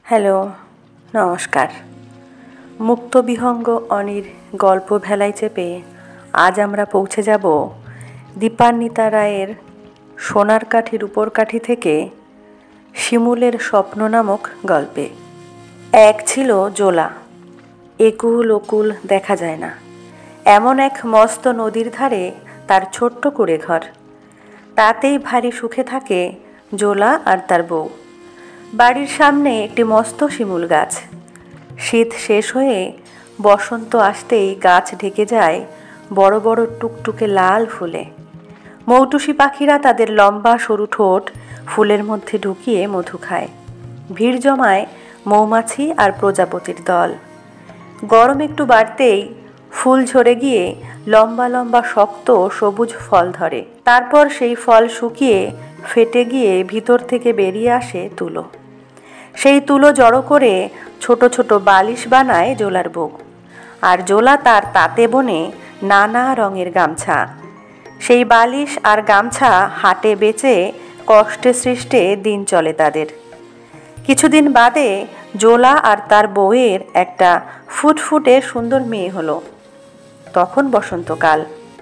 Hello, নমস্কার। মুক্তবিহঙ্গ অনির গল্প ভেলায় চেপে আজ আমরা পৌঁছে যাব দীপান্বিতা রায়ের সোনার কাঠির উপর কাঠি থেকে শিমুলের স্বপ্ন নামক গল্পে। এক ছিল জোলা, একুল ওকুল দেখা যায় না, এমন এক মস্ত নদীর ধারে তার ছোট্ট কুঁড়ে ঘর। তাতেই ভারী সুখে থাকে জোলা আর তার বউ। বাড়ির সামনে একটি মস্ত শিমুল গাছ। শীত শেষ হয়ে বসন্ত আসতেই গাছ ঢেকে যায় বড় বড় টুকটুকে লাল ফুলে। মৌটুসি পাখিরা তাদের লম্বা সরু ঠোঁট ফুলের মধ্যে ঢুকিয়ে মধু খায়। ভিড় জমায় মৌমাছি আর প্রজাপতির দল। গরম একটু বাড়তেই ফুল ঝরে গিয়ে লম্বা লম্বা শক্ত সবুজ ফল ধরে। তারপর সেই ফল শুকিয়ে ফেটে গিয়ে ভিতর থেকে বেরিয়ে আসে তুলো। সেই তুলো জড়ো করে ছোট ছোট বালিশ বানায় জোলার বউ। আর জোলা তার তাঁতে বনে নানা রঙের গামছা। সেই বালিশ আর গামছা হাটে বেচে কষ্টে সৃষ্টে দিন চলে তাদের। কিছুদিন বাদে জোলা আর তার বউয়ের একটা ফুটফুটে সুন্দর মেয়ে হলো। তখন বসন্তকাল,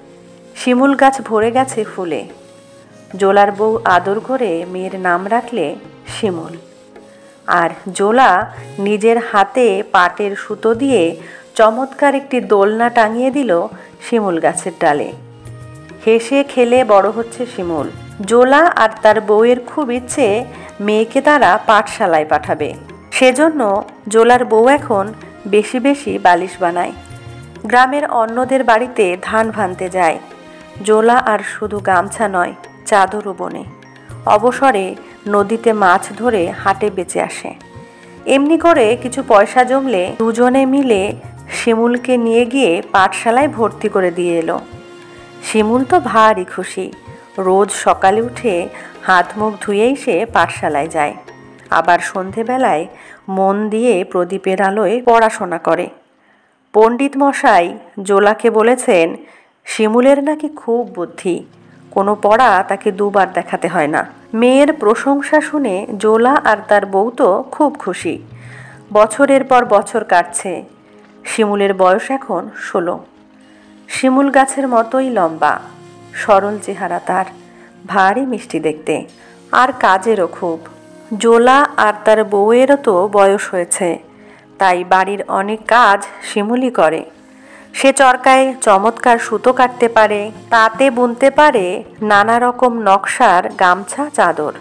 শিমুল গাছ ভরে গেছে ফুলে। জোলার বউ আদর করে মেয়ের নাম রাখলে শিমুল। আর জোলা নিজের হাতে পাটের সুতো দিয়ে চমৎকার একটি দোলনা টাঙিয়ে দিল শিমুল গাছের ডালে। হেসে খেলে বড় হচ্ছে শিমুল। জোলা আর তার বউয়ের খুব ইচ্ছে মেয়েকে তারা পাঠশালায় পাঠাবে। সেজন্য জোলার বউ এখন বেশি বেশি বালিশ বানায়। গ্রামের অন্যদের বাড়িতে ধান ভানতে যায়। জোলা আর শুধু গামছা নয়, চাদরও বোনে। অবসরে নদীতে মাছ ধরে হাটে বেচে আসে। এমনি করে কিছু পয়সা জমলে দুজনে মিলে শিমুলকে নিয়ে গিয়ে পাঠশালায় ভর্তি করে দিয়ে এলো। শিমুল তো ভারী খুশি। রোজ সকালে উঠে হাত মুখ ধুয়েই সে পাঠশালায় যায়। আবার সন্ধেবেলায় মন দিয়ে প্রদীপের আলোয় পড়াশোনা করে। পণ্ডিত মশাই জোলাকে বলেছেন শিমুলের নাকি খুব বুদ্ধি, কোনো পড়া তাকে দুবার দেখাতে হয় না। মেয়ের প্রশংসা শুনে জোলা আর তার বউ তো খুব খুশি। বছরের পর বছর কাটছে। শিমুলের বয়স এখন 16। শিমুল গাছের মতোই লম্বা, সরল চেহারা তার, ভারী মিষ্টি দেখতে, আর কাজেরও খুব। জোলা আর তার বউয়েরও তো বয়স হয়েছে, তাই বাড়ির অনেক কাজ শিমুলই করে। সে চরকায় চমৎকার সুতো কাটতে পারে, তাতে বুনতে পারে নানা রকম নকশার গামছা চাদর।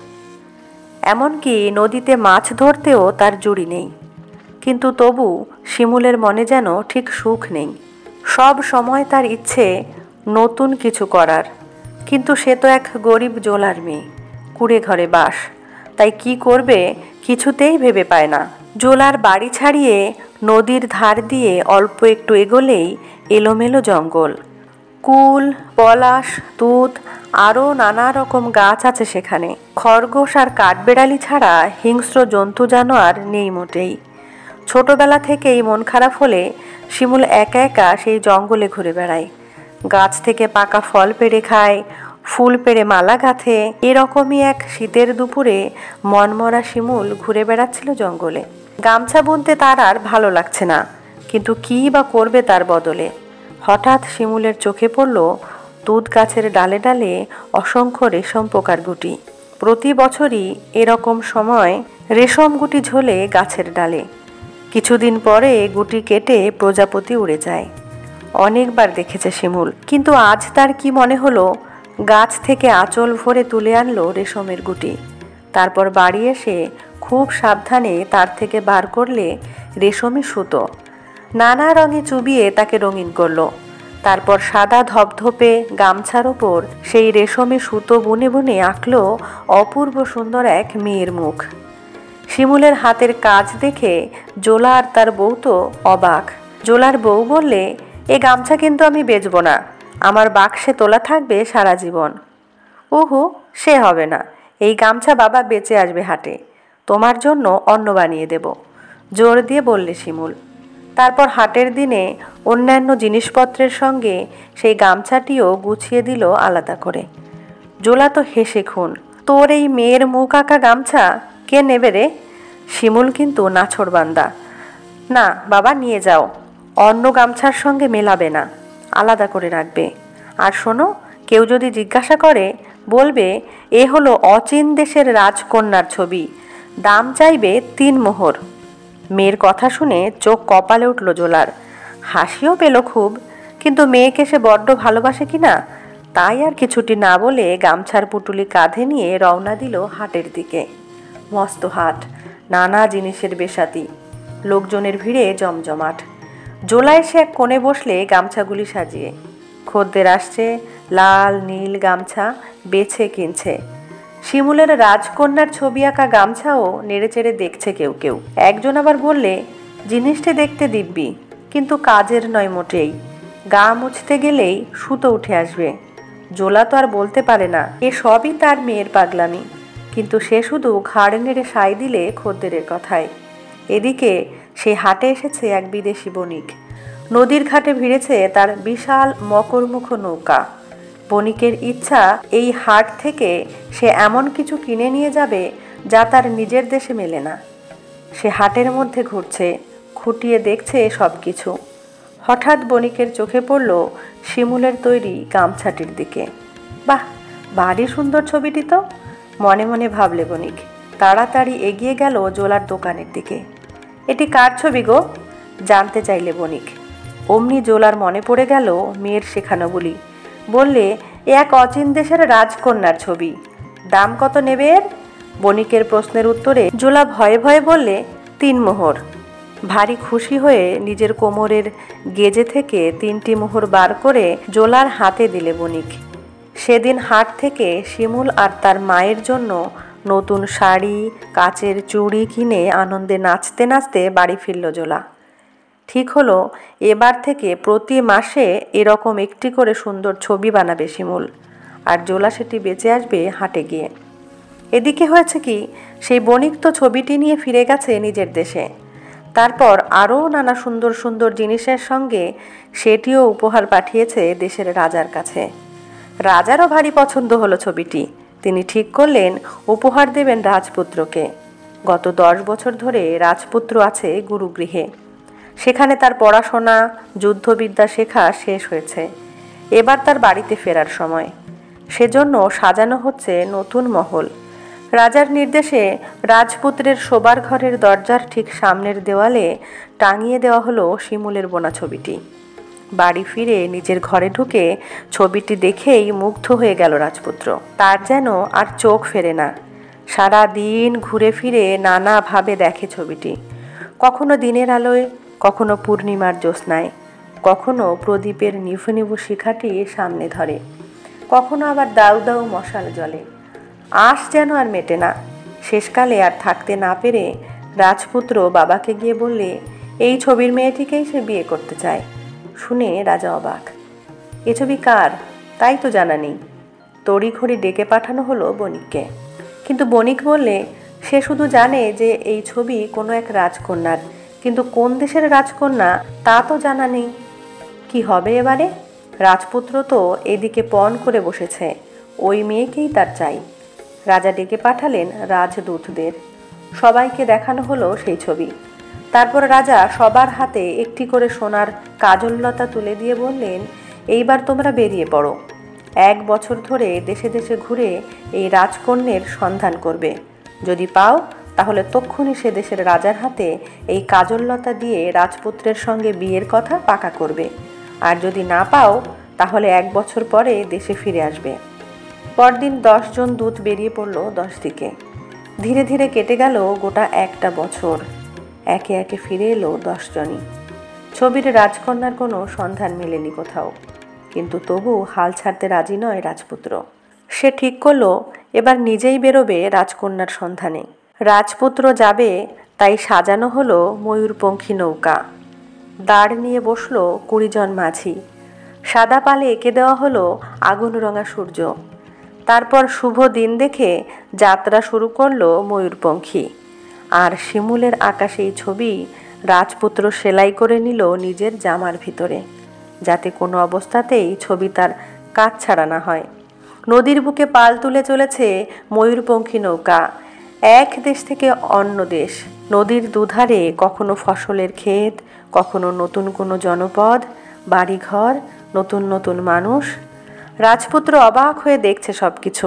এমনকি নদীতে মাছ ধরতেও তার জুড়ি নেই। কিন্তু তবু শিমুলের মনে যেন ঠিক সুখ নেই। সব সময় তার ইচ্ছে নতুন কিছু করার। কিন্তু সে তো এক গরিব জোলার মেয়ে, কুঁড়ে ঘরে বাস, তাই কি করবে কিছুতেই ভেবে পায় না। জোলার বাড়ি ছাড়িয়ে নদীর ধার দিয়ে অল্প একটু এগোলেই এলোমেলো জঙ্গল। কুল, পলাশ, তুত আরও নানা রকম গাছ আছে সেখানে। খরগোশ আর কাঠবেড়ালি ছাড়া হিংস্র জন্তু জানোয়ার নেই মোটেই। ছোটবেলা থেকেই মন খারাপ হলে শিমুল একা একা সেই জঙ্গলে ঘুরে বেড়ায়। গাছ থেকে পাকা ফল পেড়ে খায়, ফুল পেড়ে মালা গাঁথে। এরকমই এক শীতের দুপুরে মনমরা শিমুল ঘুরে বেড়াচ্ছিল জঙ্গলে। গামছা বুনতে তার আর ভালো লাগছে না, কিন্তু কী বা করবে তার বদলে। হঠাৎ শিমুলের চোখে পড়ল তুত গাছের ডালে ডালে অসংখ্য রেশম পোকার গুটি। প্রতি বছরই এরকম সময় রেশম গুটি ঝোলে গাছের ডালে। কিছুদিন পরে গুটি কেটে প্রজাপতি উড়ে যায়। অনেকবার দেখেছে শিমুল, কিন্তু আজ তার কি মনে হলো গাছ থেকে আঁচল ভরে তুলে আনলো রেশমের গুটি। তারপর বাড়ি এসে খুব সাবধানে তার থেকে বার করলে রেশমি সুতো। নানা রঙে চুবিয়ে তাকে রঙিন করলো। তারপর সাদা ধপধপে গামছার ওপর সেই রেশমি সুতো বুনে বুনে আঁকলো অপূর্ব সুন্দর এক মেয়ের মুখ। শিমুলের হাতের কাজ দেখে জোলা আর তার বউ তো অবাক। জোলার বউ বললে, এ গামছা কিন্তু আমি বেচবো না, আমার বাক্সে তোলা থাকবে সারা জীবন। উহু, সে হবে না, এই গামছা বাবা বেচে আসবে হাটে, তোমার জন্য অন্য বানিয়ে দেব, জোর দিয়ে বললে শিমুল। তারপর হাটের দিনে অন্যান্য জিনিসপত্রের সঙ্গে সেই গামছাটিও গুছিয়ে দিল আলাদা করে। জোলা তো হেসে খুন, তোর এই মেয়ের মুখ আঁকা গামছা কে নেবে রে? শিমুল কিন্তু নাছোড়বান্দা। না বাবা, নিয়ে যাও, অন্য গামছার সঙ্গে মেলাবে না, আলাদা করে রাখবে। আর শোনো, কেউ যদি জিজ্ঞাসা করে বলবে এ হলো অচিন দেশের রাজকন্যার ছবি, দাম চাইবে 3 মোহর। মেয়ের কথা শুনে চোখ কপালে উঠল জোলার, হাসিও পেল খুব। কিন্তু মেয়েকে সে বড্ড ভালোবাসে কিনা, তাই আর কিছুটি না বলে গামছার পুটুলি কাঁধে নিয়ে রওনা দিল হাটের দিকে। মস্ত হাট, নানা জিনিসের বেশাতি, লোকজনের ভিড়ে জমজমাট। জোলা এসে এক কোণে বসলে গামছাগুলি সাজিয়ে। খদ্দের আসছে, লাল নীল গামছা বেছে কিনছে। শিমুলের রাজকন্যার ছবি আঁকা গামছাও নেড়েচেড়ে দেখছে কেউ কেউ। একজন আবার বললে, জিনিসটি দেখতে দিব্যি, কিন্তু কাজের নয় মোটেই, গা মুছতে গেলেই সুতো উঠে আসবে। জোলা তো আর বলতে পারে না এ সবই তার মেয়ের পাগলামি, কিন্তু সে শুধু ঘাড় নেড়ে সায় দিলে খদ্দেরের কথায়। এদিকে সে হাটে এসেছে এক বিদেশি বণিক। নদীর ঘাটে ভিড়েছে তার বিশাল মকরমুখ নৌকা। বণিকের ইচ্ছা এই হাট থেকে সে এমন কিছু কিনে নিয়ে যাবে যা তার নিজের দেশে মেলে না। সে হাটের মধ্যে ঘুরছে, খুঁটিয়ে দেখছে সব কিছু। হঠাৎ বণিকের চোখে পড়ল শিমুলের তৈরি গামছাটির দিকে। বাহ, ভারী সুন্দর ছবিটি তো, মনে মনে ভাবলে বণিক। তাড়াতাড়ি এগিয়ে গেল জোলার দোকানের দিকে। এটি কার ছবি গো? জানতে চাইলে বণিক। অমনি জোলার মনে পড়ে গেল মেয়ের শেখানোগুলি। বললে, এ এক অচিন দেশের রাজকন্যার ছবি, দাম কত নেবে এর? বণিকের প্রশ্নের উত্তরে জোলা ভয়ে ভয়ে বললে, 3 মোহর। ভারী খুশি হয়ে নিজের কোমরের গেজে থেকে 3টি মোহর বার করে জোলার হাতে দিলে বণিক। সেদিন হাট থেকে শিমুল আর তার মায়ের জন্য নতুন শাড়ি, কাচের চুড়ি কিনে আনন্দে নাচতে নাচতে বাড়ি ফিরল জোলা। ঠিক হলো এবার থেকে প্রতি মাসে এরকম একটি করে সুন্দর ছবি বানাবে শিমুল, আর জোলা সেটি বেঁচে আসবে হাটে গিয়ে। এদিকে হয়েছে কি, সেই বণিক তো ছবিটি নিয়ে ফিরে গেছে নিজের দেশে। তারপর আরও নানা সুন্দর সুন্দর জিনিসের সঙ্গে সেটিও উপহার পাঠিয়েছে দেশের রাজার কাছে। রাজারও ভারী পছন্দ হলো ছবিটি। তিনি ঠিক করলেন উপহার দেবেন রাজপুত্রকে। গত 10 বছর ধরে রাজপুত্র আছে গুরুগৃহে। সেখানে তার পড়াশোনা, যুদ্ধবিদ্যা শেখা শেষ হয়েছে। এবার তার বাড়িতে ফেরার সময়। সেজন্য সাজানো হচ্ছে নতুন মহল। রাজার নির্দেশে রাজপুত্রের শোবার ঘরের দরজার ঠিক সামনের দেওয়ালে টাঙিয়ে দেওয়া হলো শিমুলের বোনা ছবিটি। বাড়ি ফিরে নিজের ঘরে ঢুকে ছবিটি দেখেই মুগ্ধ হয়ে গেল রাজপুত্র। তার যেন আর চোখ ফেরে না। সারা দিন ঘুরে ফিরে নানাভাবে দেখে ছবিটি। কখনো দিনের আলোয়, কখনো পূর্ণিমার জ্যোৎস্নায়, কখনো প্রদীপের নিভু নিভু শিখাটি সামনে ধরে, কখনো আবার দাউ দাউ মশাল জ্বলে। আশ যেন আর মেটে না। শেষকালে আর থাকতে না পেরে রাজপুত্র বাবাকে গিয়ে বললে, এই ছবির মেয়েটিকেই সে বিয়ে করতে চায়। শুনে রাজা অবাক। এ ছবি কার তাই তো জানা নেই। তড়িঘড়ি ডেকে পাঠানো হলো বণিককে। কিন্তু বণিক বললে, সে শুধু জানে যে এই ছবি কোনো এক রাজকন্যার, কিন্তু কোন দেশের রাজকন্যা তা তো জানা নেই। কি হবে এবারে? রাজপুত্র তো এদিকে পণ করে বসেছে, ওই মেয়েকেই তার চাই। রাজা ডেকে পাঠালেন রাজদূতদের। সবাইকে দেখানো হলো সেই ছবি। তারপর রাজা সবার হাতে একটি করে সোনার কাজললতা তুলে দিয়ে বললেন, এইবার তোমরা বেরিয়ে পড়ো। 1 বছর ধরে দেশে দেশে ঘুরে এই রাজকন্যের সন্ধান করবে। যদি পাও তাহলে তক্ষুনি সে দেশের রাজার হাতে এই কাজললতা দিয়ে রাজপুত্রের সঙ্গে বিয়ের কথা পাকা করবে। আর যদি না পাও তাহলে 1 বছর পরে দেশে ফিরে আসবে। পরদিন 10 জন দূত বেরিয়ে পড়ল 10 দিকে। ধীরে ধীরে কেটে গেল গোটা 1টা বছর। একে একে ফিরে এলো 10 জনই। ছবির রাজকন্যার কোনো সন্ধান মেলেনি কোথাও। কিন্তু তবু হাল ছাড়তে রাজি নয় রাজপুত্র। সে ঠিক করলো এবার নিজেই বেরোবে রাজকন্যার সন্ধানে। রাজপুত্র যাবে তাই সাজানো হলো ময়ূরপঙ্খী নৌকা। দাঁড় নিয়ে বসলো 20 জন মাঝি। সাদা পালে এঁকে দেওয়া হলো আগুন রঙা সূর্য। তারপর শুভ দিন দেখে যাত্রা শুরু করলো ময়ূরপঙ্খী। আর শিমুলের আঁকা সেই ছবি রাজপুত্র সেলাই করে নিল নিজের জামার ভিতরে, যাতে কোনো অবস্থাতেই ছবি তার কাজ ছাড়া না হয়। নদীর বুকে পাল তুলে চলেছে ময়ূরপঙ্খী নৌকা। এক দেশ থেকে অন্য দেশ, নদীর দুধারে কখনো ফসলের ক্ষেত, কখনো নতুন কোনো জনপদ, বাড়িঘর, নতুন নতুন মানুষ। রাজপুত্র অবাক হয়ে দেখছে সব কিছু।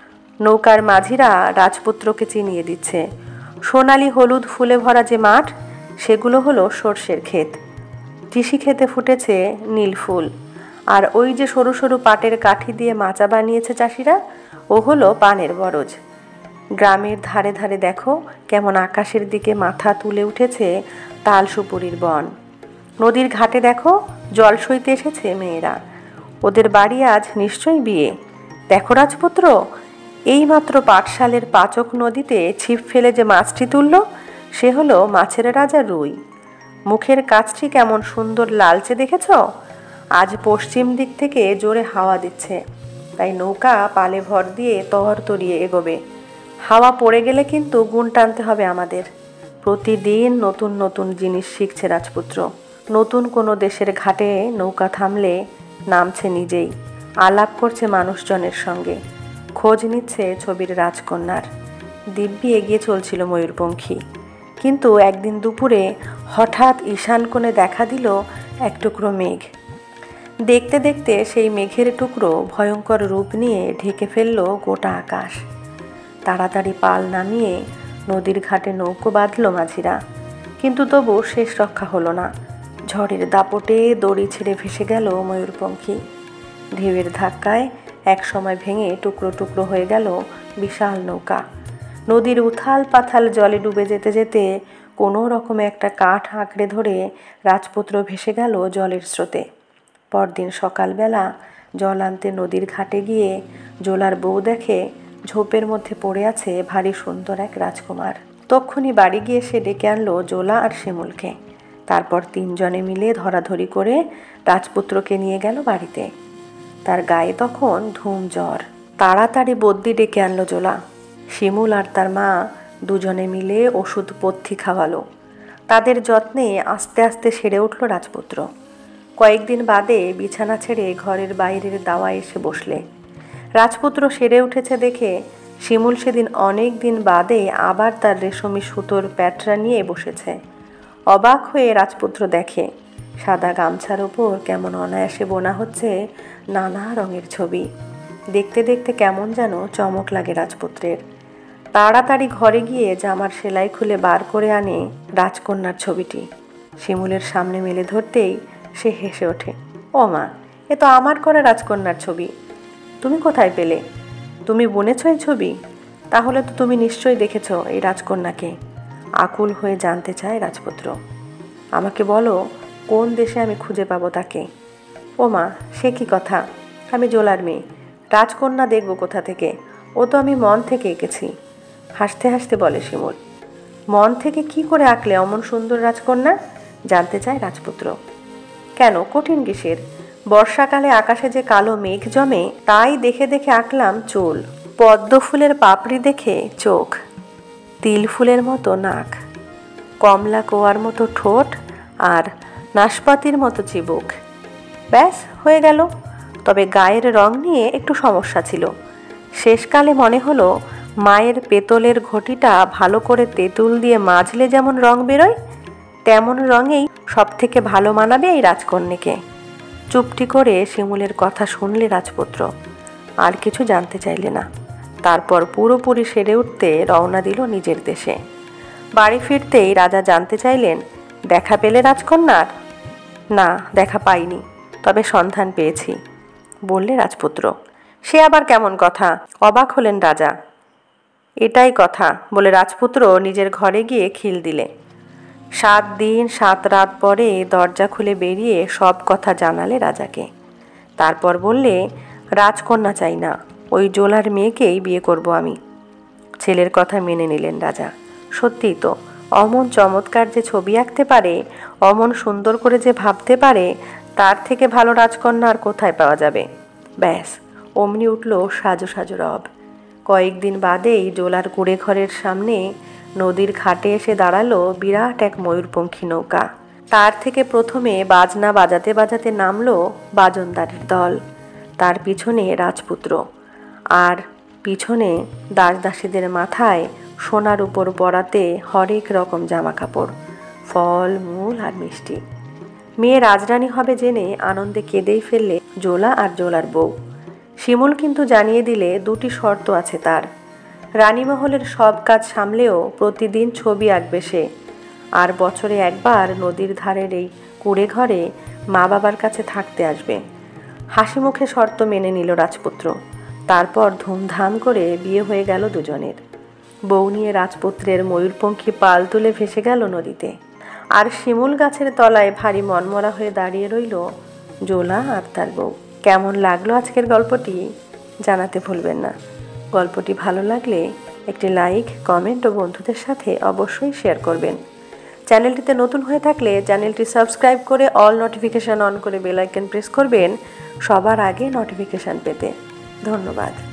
নৌকার মাঝিরা রাজপুত্রকে চিনিয়ে দিচ্ছে। সোনালি হলুদ ফুলে ভরা যে মাঠ, সেগুলো হলো সর্ষের ক্ষেত। তিসি খেতে ফুটেছে নীল ফুল। আর ওই যে সরু সরু পাটের কাঠি দিয়ে মাচা বানিয়েছে চাষিরা, ও হলো পানের বরজ। গ্রামের ধারে ধারে দেখো কেমন আকাশের দিকে মাথা তুলে উঠেছে তাল সুপুরির বন। নদীর ঘাটে দেখো জল সইতে এসেছে মেয়েরা। ওদের বাড়ি আজ নিশ্চয়ই বিয়ে। দেখো রাজপুত্র, এইমাত্র পাটশালের পাচক নদীতে ছিপ ফেলে যে মাছটি তুলল, সে হলো মাছের রাজা রুই। মুখের কাছটি কেমন সুন্দর লালচে দেখেছ? আজ পশ্চিম দিক থেকে জোরে হাওয়া দিচ্ছে, তাই নৌকা পালে ভর দিয়ে তরতরিয়ে এগোবে। হাওয়া পড়ে গেলে কিন্তু গুণ টানতে হবে আমাদের। প্রতিদিন নতুন নতুন জিনিস শিখছে রাজপুত্র। নতুন কোনো দেশের ঘাটে নৌকা থামলে নামছে নিজেই, আলাপ করছে মানুষজনের সঙ্গে, খোঁজ নিচ্ছে ছবির রাজকন্যার। দিব্যি এগিয়ে চলছিল ময়ূরপঙ্খী। কিন্তু একদিন দুপুরে হঠাৎ ঈশান কোণে দেখা দিল এক টুকরো মেঘ। দেখতে দেখতে সেই মেঘের টুকরো ভয়ঙ্কর রূপ নিয়ে ঢেকে ফেলল গোটা আকাশ। তাড়াতাড়ি পাল নামিয়ে নদীর ঘাটে নৌকো বাঁধল মাঝিরা, কিন্তু তবু শেষ রক্ষা হলো না। ঝড়ের দাপটে দড়ি ছিঁড়ে ভেসে গেল ময়ূরপঙ্খী। ঢেউয়ের ধাক্কায় এক সময় ভেঙে টুকরো টুকরো হয়ে গেল বিশাল নৌকা। নদীর উথাল পাথাল জলে ডুবে যেতে যেতে কোনো রকমে একটা কাঠ আঁকড়ে ধরে রাজপুত্র ভেসে গেল জলের স্রোতে। পরদিন সকালবেলা জল আনতে নদীর ঘাটে গিয়ে জোলার বউ দেখে ঝোপের মধ্যে পড়ে আছে ভারী সুন্দর এক রাজকুমার। তক্ষুনি বাড়ি গিয়ে সে ডেকে আনলো জোলা আর শিমুলকে। তারপর তিনজনে মিলে ধরাধরি করে রাজপুত্রকে নিয়ে গেল বাড়িতে। তার গায়ে তখন ধুম জ্বর। তাড়াতাড়ি বদ্যি ডেকে আনলো জোলা। শিমুল আর তার মা দুজনে মিলে ওষুধ পথ্যি খাওয়ালো। তাদের যত্নে আস্তে আস্তে সেরে উঠল রাজপুত্র। কয়েকদিন বাদে বিছানা ছেড়ে ঘরের বাইরের দাওয়ায় এসে বসলে। রাজপুত্র সেরে উঠেছে দেখে শিমুল সেদিন অনেক দিন বাদে আবার তার রেশমি সুতোর প্যাটরা নিয়ে বসেছে। অবাক হয়ে রাজপুত্র দেখে সাদা গামছার ওপর কেমন অনায়াসে বোনা হচ্ছে নানা রঙের ছবি। দেখতে দেখতে কেমন যেন চমক লাগে রাজপুত্রের। তাড়াতাড়ি ঘরে গিয়ে জামার সেলাই খুলে বার করে আনে রাজকন্যার ছবিটি। শিমুলের সামনে মেলে ধরতেই সে হেসে ওঠে। ও মা, এ তো আমার করা রাজকন্যার ছবি। তুমি কোথায় পেলে? তুমি বুনেছ এই ছবি? তাহলে তো তুমি নিশ্চয়ই দেখেছ এই রাজকন্যাকে। আকুল হয়ে জানতে চায় রাজপুত্র। আমাকে বলো, কোন দেশে আমি খুঁজে পাবো তাকে? ও মা, সে কি কথা! আমি জোলার মেয়ে, রাজকন্যা দেখব কোথা থেকে? ও তো আমি মন থেকে এঁকেছি। হাসতে হাসতে বলে শিমুল। মন থেকে কি করে আঁকলে অমন সুন্দর রাজকন্যা? জানতে চায় রাজপুত্র। কেন, কঠিন কিসের? বর্ষাকালে আকাশে যে কালো মেঘ জমে, তাই দেখে দেখে আঁকলাম চুল, পদ্ম ফুলের পাপড়ি দেখে চোখ, তিল ফুলের মতো নাক, কমলা কোয়ার মতো ঠোঁট আর নাশপাতির মতো চিবুক। ব্যাস হয়ে গেল। তবে গায়ের রং নিয়ে একটু সমস্যা ছিল। শেষকালে মনে হলো মায়ের পেতলের ঘটিটা ভালো করে তেঁতুল দিয়ে মাজলে যেমন রং বেরোয়, তেমন রঙেই সব থেকে ভালো মানাবে এই রাজকন্যাকে। চুপটি করে শিমুলের কথা শুনলে রাজপুত্র, আর কিছু জানতে চাইলে না। তারপর পুরোপুরি সেরে উঠতে রওনা দিল নিজের দেশে। বাড়ি ফিরতেই রাজা জানতে চাইলেন, দেখা পেলে রাজকন্যার? না, দেখা পাইনি, তবে সন্ধান পেয়েছি, বললে রাজপুত্র। সে আবার কেমন কথা? অবাক হলেন রাজা। এটাই কথা, বলে রাজপুত্র নিজের ঘরে গিয়ে খিল দিলে। 7 দিন 7 রাত পরে দরজা খুলে বেরিয়ে সব কথা জানালে রাজাকে। তারপর বললে, রাজকন্যা চাই না, ওই জোলার মেয়েকেই বিয়ে করব আমি। ছেলের কথা মেনে নিলেন রাজা। সত্যিই তো, অমন চমৎকার যে ছবি আঁকতে পারে, অমন সুন্দর করে যে ভাবতে পারে, তার থেকে ভালো রাজকন্যা আর কোথায় পাওয়া যাবে? ব্যাস অমনি উঠল সাজো সাজো রব। কয়েকদিন বাদেই জোলার কুড়ে ঘরের সামনে নদীর ঘাটে এসে দাঁড়ালো বিরাট এক ময়ূরপঙ্খী নৌকা। তার থেকে প্রথমে বাজনা বাজাতে বাজাতে নামলো বাজনদারের দল, তার পিছনে রাজপুত্র, আর পিছনে দাসদাসীদের মাথায় সোনার উপর বরাতে হরেক রকম জামা কাপড়, ফল মূল আর মিষ্টি। মেয়ে রাজরানী হবে জেনে আনন্দে কেঁদেই ফেললে জোলা আর জোলার বউ। শিমুল কিন্তু জানিয়ে দিলে দুটি শর্ত আছে তার। রানীমহলের সব কাজ সামলেও প্রতিদিন ছবি আঁকবে সে, আর বছরে একবার নদীর ধারের এই কুঁড়ে ঘরে মা বাবার কাছে থাকতে আসবে। হাসি মুখে শর্ত মেনে নিল রাজপুত্র। তারপর ধুমধাম করে বিয়ে হয়ে গেল দুজনের। বউ নিয়ে রাজপুত্রের ময়ূরপঙ্খী পাল তুলে ভেসে গেল নদীতে। আর শিমুল গাছের তলায় ভারী মনমরা হয়ে দাঁড়িয়ে রইল জোলা আর তার বউ। কেমন লাগলো আজকের গল্পটি জানাতে ভুলবেন না। গল্পটি ভালো লাগলে একটি লাইক, কমেন্ট ও বন্ধুদের সাথে অবশ্যই শেয়ার করবেন। চ্যানেলটিতে নতুন হয়ে থাকলে চ্যানেলটি সাবস্ক্রাইব করে অল নোটিফিকেশান অন করে বেল আইকন প্রেস করবেন সবার আগে নোটিফিকেশান পেতে। ধন্যবাদ।